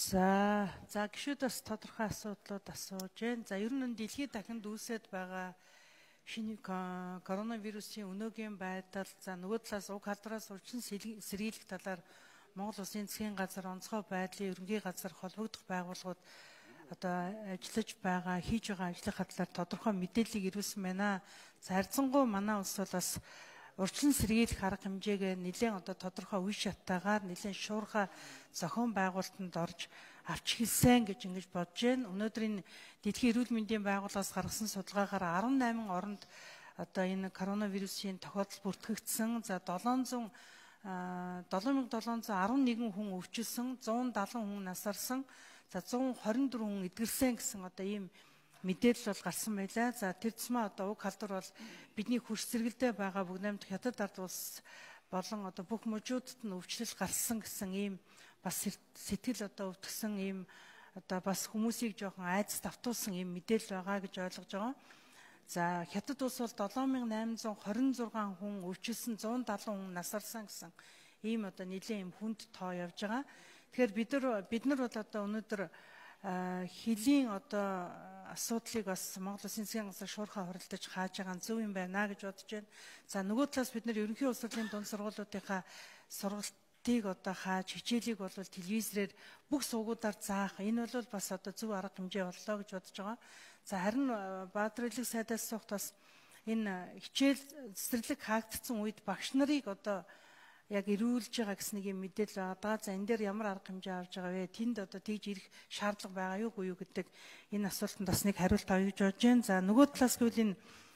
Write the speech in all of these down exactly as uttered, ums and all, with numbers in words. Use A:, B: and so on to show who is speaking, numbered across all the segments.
A: За, за гişүүдээс тодорхой асуудлууд асууж байна. За, ер нь дэлхийд дахинд үүсээд байгаа шинэ коронавирусын өнөөгийн байдал, за нөгөө талаас уг халдвараас урьдчилан сэргийлэх талаар Монгол Улсын засгийн газар, онцгой байдлын ерөнхий газар, холбогдох байгууллагууд одоо ажиллаж байгаа, хийж байгаа ажлынхаа талаар тодорхой мэдээллийг ирүүлсэн байна. За, харьцангуй манай улс бол бас урьдчилан сэргийлэх арга хэмжээгээ нэлээд одоо тодорхой үе шатаагаар нэлээд шуурхай зохион байгуулалтанд орж авч хэлсэн гэж ингэж бодож байна. Өнөөдөр энэ Дэлхийн эрүүл мэндийн байгууллагаас гаргасан судалгаагаар арван найман оронд одоо энэ коронавирусын тохиолдол бүртгэгдсэн. За долоон зуун долоон мянга долоон зуун арван нэгэн хүн өвчлсөн, зуун далайн хүн насарсан, за зуун хорин дөрвөн хүн эдгэрсэн гэсэн одоо ийм мэдээлэл бол гарсан байлаа. За тэр тусмаа одоо уг халдвар бол бидний хөрс зэрэгэлдээ байгаа бүгд найрамдах хятад ард улс болон одоо бүх мужуудад нь өвчлөл гарсан гэсэн ийм бас сэтгэл одоо өвтгсөн ийм одоо бас хүмүүсийг жоохон айдас давтуулсан ийм мэдээлэл байгаа гэж ойлгож байгаа. За хятад улс бол долоон мянга найман зуун хорин зургаан хүн өвчлсөн, зуун далайн хүн насарсан гэсэн ийм одоо нэлээд ийм хүнд тоо явж байгаа. Тэгэхээр бид нар бид нар бол одоо өнөөдөр хэлийн одоо асуудлыг бас Монгол Улсын засгийн газар шуурхай хорилдож хааж байгаа нь зөв юм байна гэж бодож байна. За нөгөө талаас бид нар ерөнхий улс хурлын дунд сургуулиудынхаа сургалтыг одоо хааж, хичээлийг бол телевизээр бүх суугуудаар заах. Энэ бол бас одоо зөв арга хэмжээ боллоо гэж бодож байгаа. За харин Баатарлаг сайдаас сухт бас энэ хичээл цэцэрлэг хаагдсан үед багш нарыг одоо яг ирүүлж байгаа гэсэн нэг юм мэдээлэл байгаа. За энэ дээр ямар арга хэмжээ авч байгаа вэ? Тэнд одоо тэгж ирэх шаардлага байгаа юу гүй юу гэдэг энэ асуултанд бас нэг хариулт авъя гэж бодож байна. За нөгөө талаас гэвэл энэ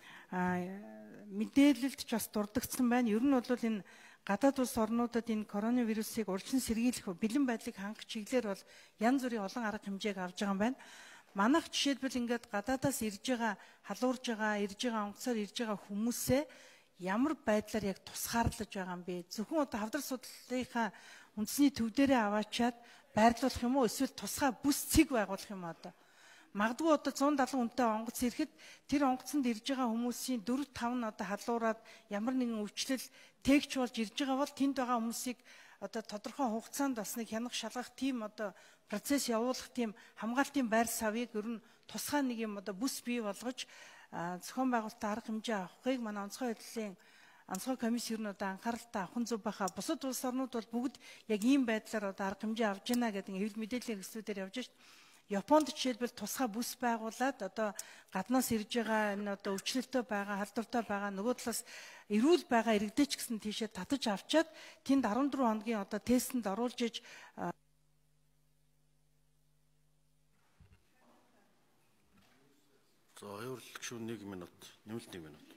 A: мэдээлэлд ч бас дурддагдсан байна. Ер нь бол энэ гадаад улс орнуудад энэ коронавирусыг урьдчилан сэргийлэх бэлэн байдлыг хангах чиглэлээр бол янз бүрийн олон арга хэмжээг авж байгаа юм байна. Манайх жишээлбэл ингээд гадаадаас ирж байгаа, халуурж байгаа, ирж байгаа онгоцоор ирж байгаа хүмүүсээ ямар байдлаар яг тусгаарлаж байгаа юм бэ? Зөвхөн одоо хавдар судлалынхаа үндэсний төв дээрээ аваачаад байрлуулах юм уу? Эсвэл тусгай бүс цэг байгуулах юм одоо? Магадгүй одоо зуун далайн хүнтэй онгоц ирэхэд тэр онгоцонд ирж байгаа хүмүүсийн дөрв тав нь одоо халуураад ямар нэгэн өвчлөл тээгч болж ирж байгаа бол тэнд байгаа хүмүүсийг одоо тодорхой хугацаанд бас нэг хянах шалгах тийм одоо процесс явуулах тийм хамгаалтын байр савыг ер нь тусгай нэг юм одоо бүс бий болгож зохион байгуулалтын арга хэмжээ авахыг манай онцгой байдлын онцгой комисс ер нь одоо анхааралтай авах зүг баха. Бусад улс орнууд бол бүгд яг ийм байдлаар одоо арга хэмжээ авж байна гэдэг хэвлэл мэдээллийн хэрэгслүүдээр явж шít. Японд жишээлбэл тусгай бүс байгуулад одоо гаднаас ирж байгаа энэ одоо өвчлөлтөө байгаа, халдвартай байгаа нөгөө талаас эрүүл байгаа иргэдэж гэсэн тийшээ татаж авчаад тэнд арван дөрвөн хоногийн одоо тестэнд оруулж иж
B: За хоёр гишүүн нэг минут, нэмэлт нэг минут.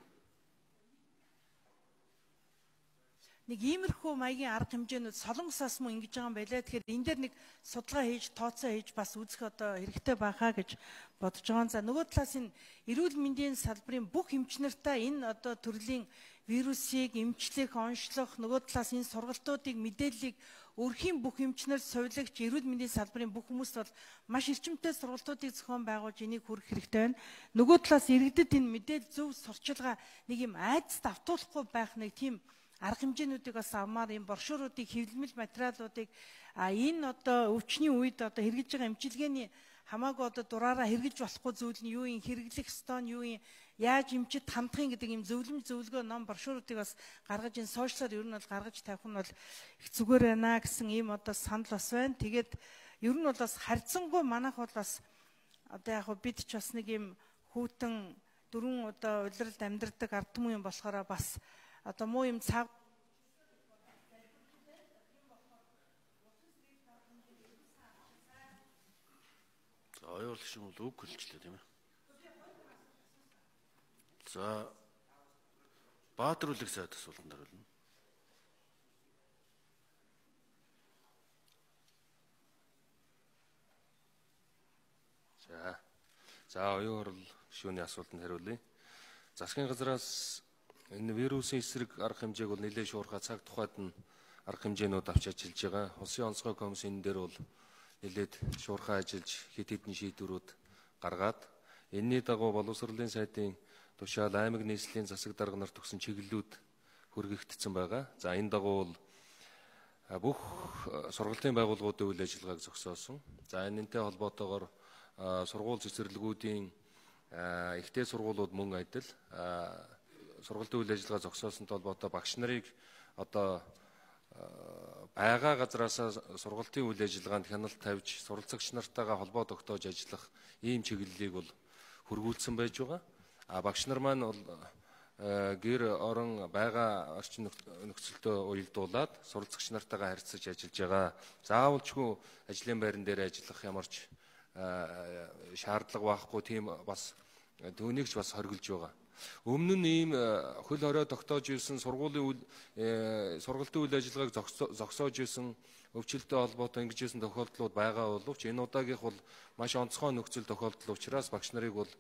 A: Нэг иймэрхүү маягийн арга хэмжээнүүд солонгосоос мөн ингэж байгаа юм байлаа. Тэгэхээр энэ дээр нэг судалгаа хийж, тооцоо хийж бас үзэх одоо хэрэгтэй байхаа гэж бодож байгаа. За нөгөө талаас энэ эрүүл мэндийн салбарын бүх эмчнэртэй энэ одоо төрлийн вирусыг эмчлэх, онцлох, нөгөө талаас энэ сургалтуудыг мэдээллийг өрхийн бүх эмчнэр сувилагч эрүүл мэндийн салбарын бүх хүмүүст бол маш эрчимтэй сургалтуудыг зохион байгуулж энийг хүргэх хэрэгтэй байна. Нөгөө талаас иргэдэд энэ мэдээлэл зөв сурчилгаа нэг юм айдас давтуулахгүй байх нэг тийм арга хэмжээнүүдийг бас авмаар юм брошюруудыг, хэвлэмэл материалуудыг а энэ одоо өвчний үед одоо хэрэгжилж байгаа эмчилгээний хамаагүй одоо дураараа хэрэгжилж болохгүй зүйл нь юу юм, хэрэглэх ёстой нь юу юм, яаж эмчит хандахын гэдэг юм зөвлөмж зөвлөгөө ном брошюруудыг бас гаргаж энэ сошиалаар ер нь бол гаргаж тавих нь бол их зүгээр байна гэсэн ийм одоо санал бас байна. Тэгээд ер нь бол бас харьцангуй манайх бол бас одоо яг бид ч бас нэг юм хүүтэн дөрвөн одоо улиралд амьдардаг ард түмэн юм болохоор бас одоо муу юм цаг
B: За оюул гişүн бол үг хэлжлээ тийм ээ. За Баатарлаг сайд асуултанд хариулна. За за оюул гişүүний асуултанд хариулъя. Засгийн газраас энэ вирусын эсрэг арга хэмжээг бол нэлээд шуурхай цаг тухайд нь арга хэмжээнүүд авч ажиллаж байгаа. Улсын онцгой комисс энэ дээр бол нэлээд шуурхай ажиллаж хэд хэдэн шийдвэрүүд гаргаад энэний дагуу боловсролын сайдын тушаал аймаг нийслэлийн засаг дарга нарт өгсөн чиглэлүүд хүргэгдсэн байгаа. За энэ дагуу бол бүх сургалтын байгууллагуудын үйл ажиллагааг зогсоосон. За энэнтэй холбоотойгоор сургууль цэцэрлэгүүдийн ихтэй сургуулиуд мөн адил сургалтын үйл ажиллагаа зогсоосонтой холбоотой багш нарыг одоо байгаа газраасаа сургалтын үйл ажиллагаанд хяналт тавьж суралцагч нартайгаа холбоо тогтоож ажиллах ийм чиглэлийг бол хөргүүлсэн байж байгаа. А багш нар маань бол гэр орон байгаа орчин нөхцөлтөө уялдуулаад суралцагч нартайгаа харьцаж ажиллаж байгаа. Заавалчгүй ажлын байран дээр ажиллах ямарч шаардлага байхгүй, тийм бас түүнийг ч бас хоригдж байгаа. Өмнө нь ийм хөл хорой тогтоож ирсэн сургуулийн сургалтын үйл ажиллагааг зогсоож ирсэн өвчлөлтөй холбоотой ингэж ирсэн тохиолдлууд байгаа боловч энэ удаагийнх бол маш онцгой нөхцөл тохиолдол учраас багш нарыг бол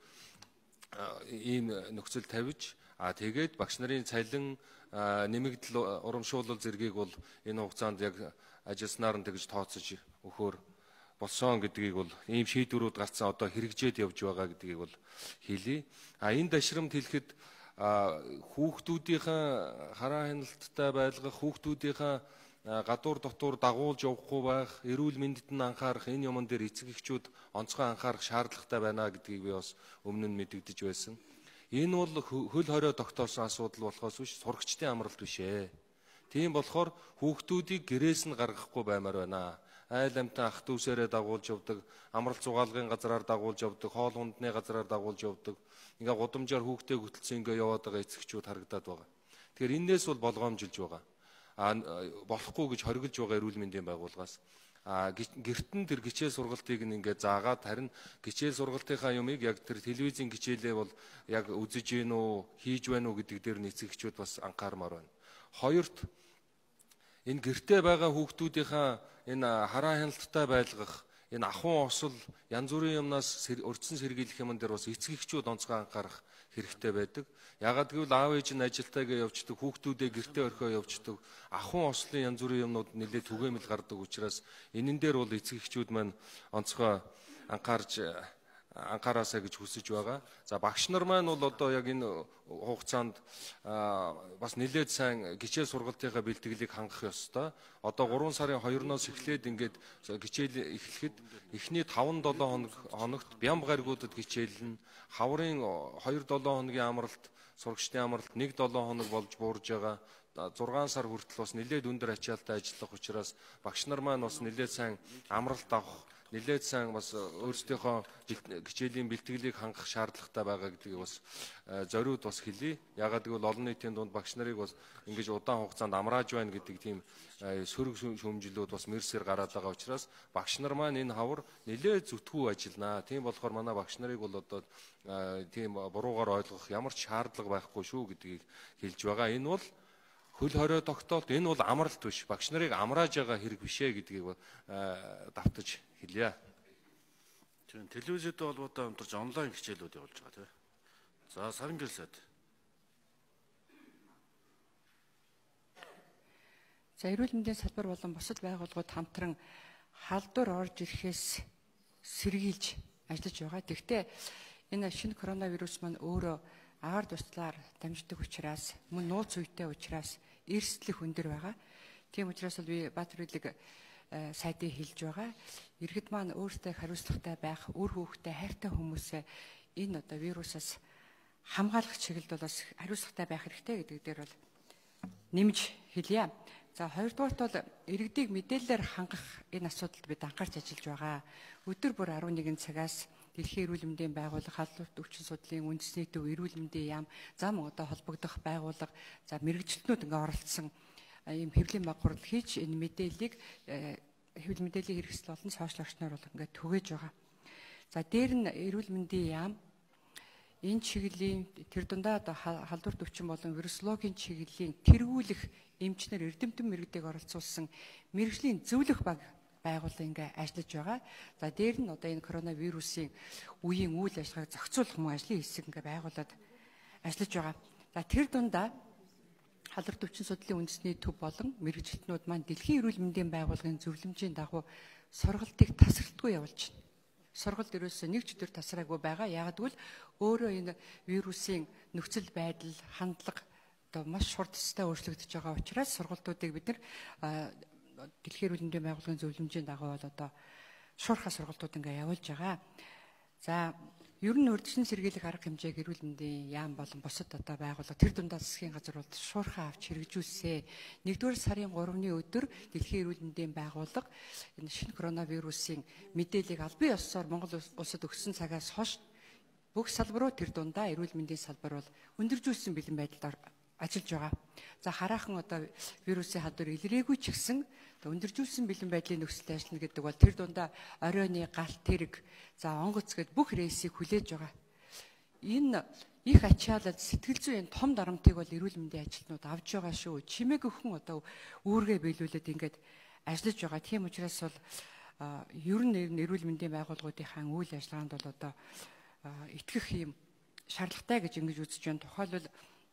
B: ийм нөхцөл тавьж а тэгээд багш нарын цалин нэмэгдэл урамшуулал зэргийг бол энэ хугацаанд яг ажилснаар нь тэгж тооцож өгөхөөр болсон гэдгийг бол ийм шийдвэрүүд гарцсан одоо хэрэгжээд явж байгаа гэдгийг бол хэлье. А энэ дашрамд хэлэхэд хүүхдүүдийн хараа хяналттай байлгах, хүүхдүүдийн гадуур дотуур дагуулж явахгүй байх, эрүүл мэндэд нь анхаарах, энэ юмн дээр эцэг эхчүүд онцгой анхаарах шаардлагатай байна гэдгийг би бас өмнө нь мэдэгдэж байсан. Энэ бол хөл хорой тогтоосон асуудал болохоос биш, сурагчдын амралт биш ээ. Тийм болохоор хүүхдүүдийг гэрээс нь гаргахгүй баймаар байна. Айл амтан ах дүүсээрээ дагуулж явдаг, амралт зугаалгын газраар дагуулж явдаг, хоол ундны газраар дагуулж явдаг. Ингээ гудамжаар хүүхдээ хөтөлсөн ингээ яваад байгаа эцэгчүүд харагдаад байгаа. Тэгэхээр энээс бол болгоомжилж байгаа. А болохгүй гэж хоригдж байгаа эрүүл мэндийн байгууллагаас. А гэрт нь тэр гичээл сургалтыг ингээ заагаад харин гичээл сургалтынхаа юмыг яг тэр телевизийн гичээлээ бол яг үзэж гин үү, хийж байна уу гэдэг дээр нь эцэгчүүд бас анхаармаар байна. Хоёрт энэ гэртээ байгаа хүүхдүүдийнхаа энэ хараа хяналттай байлгах, энэ ахуйн осол янз бүрийн юмнаас урьдчилан сэргийлэх юм дээр бас эцэг эхчүүд онцгой анхаарах хэрэгтэй байдаг. Ягаад гэвэл аав ээж нь ажилтайгаа явждаг, хүүхдүүдээ гэртээ орхио явждаг, ахуйн ослын янз бүрийн юмнууд нэлээд түгээмэл гардаг учраас энэн дээр бол эцэг эхчүүд маань онцгой анхаарч анхаараасаа гэж хүсэж байгаа. За багш нар маань бол одоо яг энэ хугацаанд бас нэлээд сайн гичээл сургалтынхаа бэлтгэлийг хангах ёстой. Одоо гурван сарын хоёрноос эхлээд ингээд гичээл эхлэхэд эхний таван долоо хоногт бям гаригуудад гичээлнэ. Хаврын хоёр долоо хоногийн амралт, сурагчдын амралт нэг долоо хоног болж буурж байгаа. зургаан сар хүртэл бас нэлээд өндөр ачаалттай ажиллах учраас багш нар маань бас нэлээд сайн амралт авах, нэлээд сайн бас өөрсдийнхөө хичээлийн бэлтгэлийг хангах шаардлагатай байгаа гэдгийг бас зориуд бас хэлье. Ягаад гэвэл олон нийтийн дунд багш нарыг бас ингэж удаан хугацаанд амрааж байна гэдэг тийм сөрөг шүүмжлүүд бас мэрсээр гараад байгаа учраас багш нар маань энэ хавар нэлээд зүтгүү ажиллана. Тийм болохоор манай багш нарыг бол одоо тийм буруугаар ойлгох ямар ч шаардлага байхгүй шүү гэдгийг хэлж байгаа. Энэ бол хөл хорой тогтоолт, энэ бол амралт биш. Багш нарыг амрааж байгаа хэрэг биш ээ гэдгийг давтаж хэлье.
C: Тийм телевизэд холбоотой хамтарч онлайн хичээлүүд явуулж байгаа тийм. За Сарангэл сайд.
D: За эрүүл мэндийн салбар болон бусад байгууллагууд хамтран халдвар орж ирэхээс сэргийлж ажиллаж байгаа. Гэхдээ энэ шинэ коронавирус маань өөрөө агаар туслаар дамждаг учраас мөн нууц үетэй учраас эрсдлэх өндөр байгаа. Тийм учраас би Баатарлиг сайдыг хэлж байгаа. Иргэд маань өөртөө хариуцлагатай байх, үр хүүхдээ хайртай хүмүүсээ энэ одоо вирусаас хамгаалах чиглэлд бол бас хариуцлагатай байх хэрэгтэй гэдэг дээр бол нэмж хэлье. За хоёрдугаарт бол иргэдийг мэдээлэлээр хангах энэ асуудалд бид анхаарч ажиллаж байгаа. Өдөр бүр арван нэгэн цагаас Дэлхийн эрүүл мэндийн байгууллага, халдварт өвчин судлалын үндэсний төв, эрүүл мэндийн яам, зам одоо холбогдох байгууллага, за мэрэгчлэтнүүд ингээ оролцсон ийм хэвлэлийн баг хурал хийж энэ мэдээллийг хэвлэл мэдээллийн хэрэгсэл болон сошиал орчноор бол ингээ түгээж байгаа. За дээр нь эрүүл мэндийн яам энэ чиглэлийн тэр дундаа одоо халдварт өвчин болон вирусологийн чиглэлийн тэргүүлэх эмчнэр эрдэмтэн мэрэгдэг оролцуулсан мэрэгжлийн зөвлөх баг байгууллага ингээ ажиллаж байгаа. За дээр нь одоо энэ коронавирусын үеийн үйл ажиллагааг зохицуулах мөн ажлын хэсэг ингээ байгуулад ажиллаж байгаа. За тэр дундаа халдварт өвчин судлалын үндэсний төв болон мэрэгжилтнүүд маань Дэлхийн эрүүл мэндийн байгууллагын зөвлөмжийн дагуу сургалтыг тасралтгүй явуулж байна. Сургалт ерөөсөө нэг ч өдөр тасраагүй байгаа. Яагад гэвэл өөрөө энэ вирусын нөхцөл байдал, хандлага одоо маш хурд төстэй өөрчлөгдөж байгаа учраас сургалтуудыг бид нар Дэлхийн эрүүл мэндийн байгууллагын зөвлөмжийн дагуу бол одоо шуурхай сургалтууд ингээ явуулж байгаа. За ер нь урьдчилан сэргийлэх арга хэмжээг эрүүл мэндийн яам болон бусад одоо байгууллага тэр дундаа засгийн газар бол шуурхай авч хэрэгжүүлсэн. нэгдүгээр сарын гуравны өдөр Дэлхийн эрүүл мэндийн байгууллага энэ шинэ коронавирусын мэдээллийг аль бие ёсоор Монгол улсад өгсөн цагаас хойш бүх салбарууд тэр дундаа эрүүл мэндийн салбар бол өндөржүүлсэн бэлэн байдалд ажиллаж байгаа. За хараахан одоо вирусын халдвар илрээгүй ч гэсэн өндөржүүлсэн бэлэн байдлын нөхцөлд ажиллана гэдэг бол тэр дундаа оройны галт тэрэг, за онгоц гэд бүх рейсийг хүлээж байгаа. Энэ их ачаалал сэтгэл зүйн том дарамтыг бол эрүүл мэндийн ажилтнууд авж байгаа шүү. Чимээг өхөн одоо үүргээ биелүүлээд ингээд ажиллаж байгаа. Тийм учраас бол ер нь эрүүл мэндийн байгууллагуудынхаа үйл ажиллагаанд бол одоо итгэх юм шаардлагатай гэж ингэж үзэж байна. Тухайлбал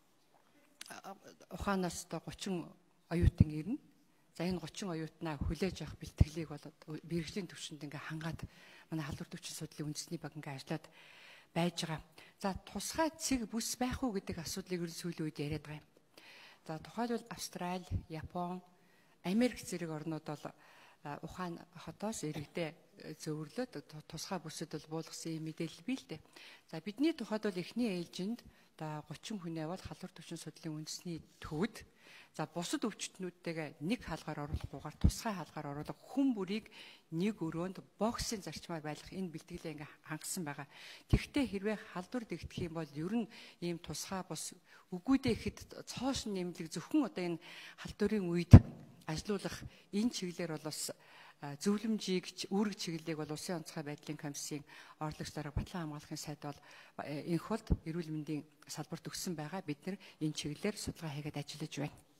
D: ухаанаас одоо гучин оюутан ирнэ. За энэ гучин оюутнаа хүлээж авах бэлтгэлийг бол мэргэжлийн түвшинд ингээ хангаад манай халдвар төвчин судлалын үндэсний баг ингээ ажиллаад байж байгаа. За тусгай цэг бүс байх уу гэдэг асуудлыг ер нь сүүлийн үед яриад байгаа юм. За тухайлбал Австрали, Япон, Америк зэрэг орнууд бол ухаан хотоос иргэдээ зөвөрлөд тусгай бүсэд бол буулгасан юм мэдээлэл бий л дээ. За бидний тухайд бол эхний ээлжинд одоо гучин хүнээ бол халдвар төвчин судлалын үндэсний төвд за бусад өвчтнүүдтэйгээ нэг хаалгаар оруулахгүйгээр тусгай хаалгаар оруулах хүн бүрийг нэг өрөөнд боксын зарчмаар байлгах энэ бэлтгэлээ ингээ хангасан байгаа. Тэгвэл хэрвээ халдвар дэгдэх юм бол ер нь ийм тусгай бус үгүйдээ ихэд цоош нэмлэг зөвхөн одоо энэ халдварын үед ажилуулах энэ чиглэлээр бол бас зөвлөмжийг үүрэг чиглэлийг бол Улсын онцгой байдлын комиссийн орлогч дарга Батлан хамгаалахын сайд бол энх болд эрүүл мэндийн салбарт өгсөн байгаа. Бид нар энэ чиглэлээр судалгаа хийгээд ажиллаж байна.